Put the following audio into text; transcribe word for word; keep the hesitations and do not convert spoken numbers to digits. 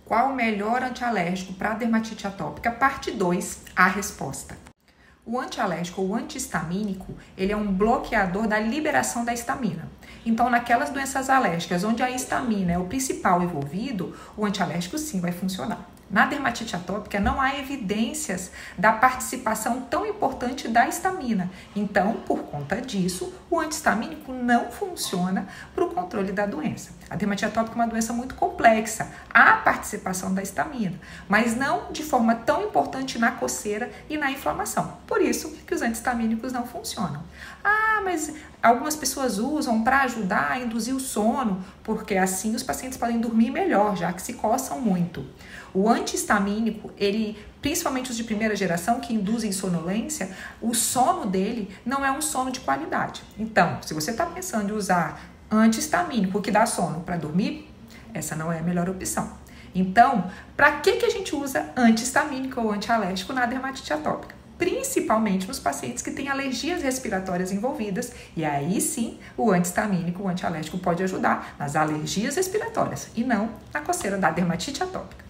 Qual o melhor antialérgico para dermatite atópica? Parte dois, a resposta. O antialérgico ou antihistamínico, ele é um bloqueador da liberação da histamina. Então, naquelas doenças alérgicas onde a histamina é o principal envolvido, o antialérgico sim vai funcionar. Na dermatite atópica não há evidências da participação tão importante da histamina. Então, por conta disso, o antihistamínico não funciona para o controle da doença. A dermatite atópica é uma doença muito complexa. Há participação da histamina, mas não de forma tão importante na coceira e na inflamação. Por isso que os antihistamínicos não funcionam. Ah, mas algumas pessoas usam para ajudar a induzir o sono, porque assim os pacientes podem dormir melhor, já que se coçam muito. O antihistamínico, ele, principalmente os de primeira geração que induzem sonolência, o sono dele não é um sono de qualidade. Então, se você está pensando em usar antihistamínico que dá sono para dormir, essa não é a melhor opção. Então, para que, que a gente usa antihistamínico ou antialérgico na dermatite atópica? Principalmente nos pacientes que têm alergias respiratórias envolvidas, e aí sim o antihistamínico, o antialérgico pode ajudar nas alergias respiratórias e não na coceira da dermatite atópica.